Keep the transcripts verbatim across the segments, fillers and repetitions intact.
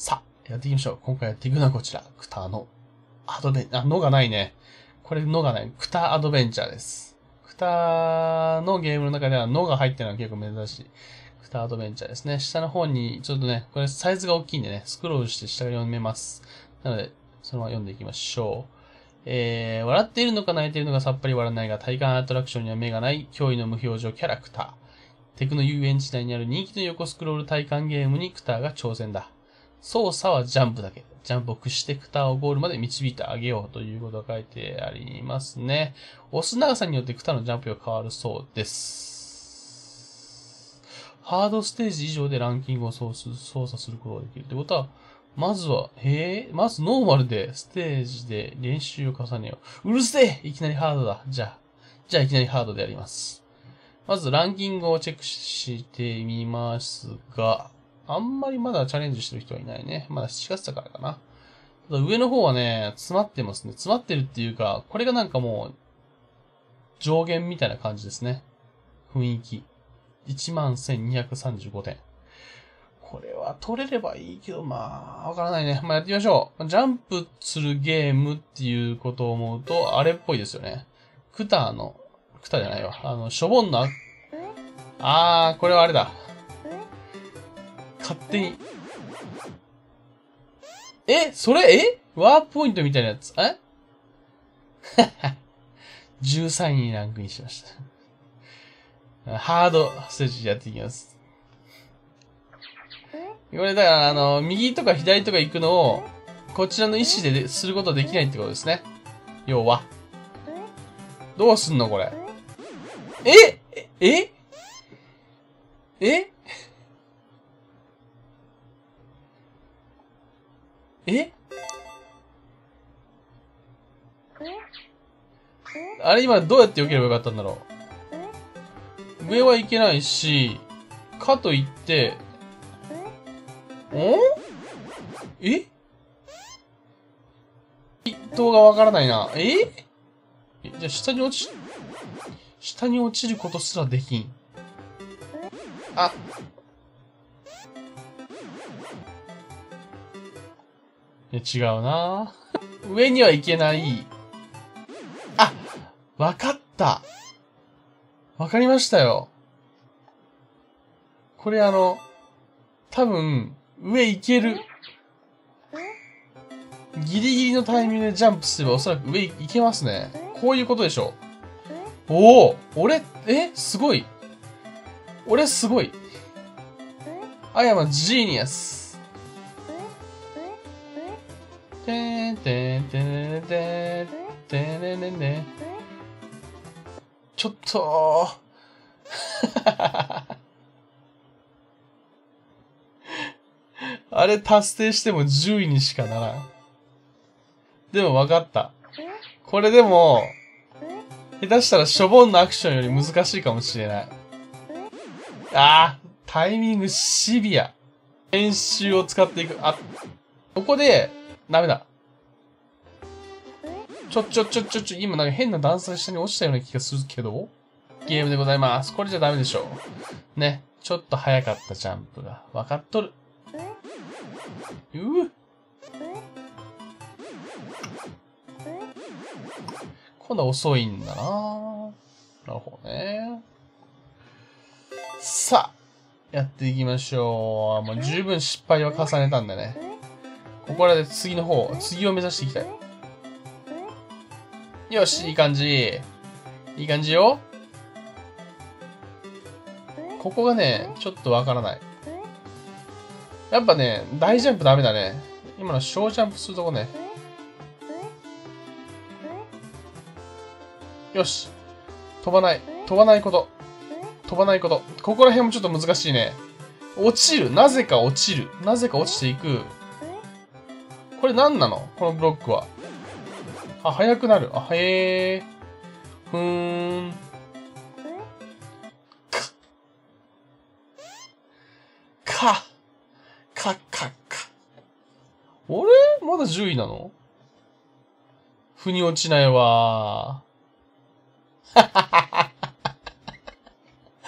さあ、やっていきましょう。今回やっていくのはこちら。クタのアドベン、あ、のがないね。これのがない。クタアドベンチャーです。クタのゲームの中ではのが入ってるのは結構珍しい。クタアドベンチャーですね。下の方に、ちょっとね、これサイズが大きいんでね、スクロールして下が読めます。なので、そのまま読んでいきましょう。えー、笑っているのか泣いているのかさっぱり笑わないが、体感アトラクションには目がない、驚異の無表情キャラクター。テクノ遊園地内にある人気の横スクロール体感ゲームにクターが挑戦だ。操作はジャンプだけ。ジャンプを駆使してクターをゴールまで導いてあげようということが書いてありますね。押す長さによってクターのジャンプが変わるそうです。ハードステージ以上でランキングを操作することができる。ってことは、まずは、へえ、まずノーマルでステージで練習を重ねよう。うるせえいきなりハードだ。じゃあ、じゃあいきなりハードでやります。まずランキングをチェックしてみますが、あんまりまだチャレンジしてる人はいないね。まだしちがつだからかな。ただ上の方はね、詰まってますね。詰まってるっていうか、これがなんかもう、上限みたいな感じですね。雰囲気。いちまんせんにひゃくさんじゅうごてん。これは取れればいいけど、まあ、わからないね。まあやってみましょう。ジャンプするゲームっていうことを思うと、あれっぽいですよね。クターの、クターじゃないわ。あの、しょぼんの、あー、これはあれだ。勝手に。えそれ、えワープポイントみたいなやつ。えじゅうさんいにランクインしました。ハードステージやっていきます。これだから、あの、右とか左とか行くのを、こちらの意思ですることはできないってことですね。要は。どうすんのこれ。ええええあれ今どうやって避ければよかったんだろう。上はいけないし、かといって、んえ動がわからないな。えじゃあ下に落ち、下に落ちることすらできん。あ。いや違うな上には行けない。あわかったわかりましたよ。これあの、多分、上行ける。ギリギリのタイミングでジャンプすればおそらく上行けますね。こういうことでしょう。おお俺、えすごい。俺すごい。I am a genius. てーんてーんてーんてーんてーんてーんてーんてーん。ちょっとあれ達成してもじゅういにしかならん。でも分かった。これでも、下手したらしょぼんのアクションより難しいかもしれない。あー、タイミングシビア。練習を使っていく。あ、ここで、ダメだ。ちょ、ちょ、ちょ、ちょ、ちょ、今なんか変な段差下に落ちたような気がするけど、ゲームでございます。これじゃダメでしょう。ね。ちょっと早かったジャンプが。分かっとる。うぅ。今度は遅いんだなぁ。なるほどね。さあ、やっていきましょう。もう十分失敗は重ねたんでね。ここらで次の方、次を目指していきたい。よし、いい感じ。いい感じよ。ここがね、ちょっとわからない。やっぱね、大ジャンプダメだね。今の小ジャンプするとこね。よし。飛ばない。飛ばないこと。飛ばないこと。ここら辺もちょっと難しいね。落ちる。なぜか落ちる。なぜか落ちていく。これ何なのこのブロックは。あ、速くなる。あ、へえ。ふーん。か。か、か、か。あれまだじゅういなの腑に落ちないわー。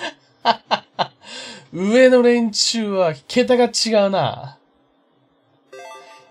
上の連中は桁が違うな。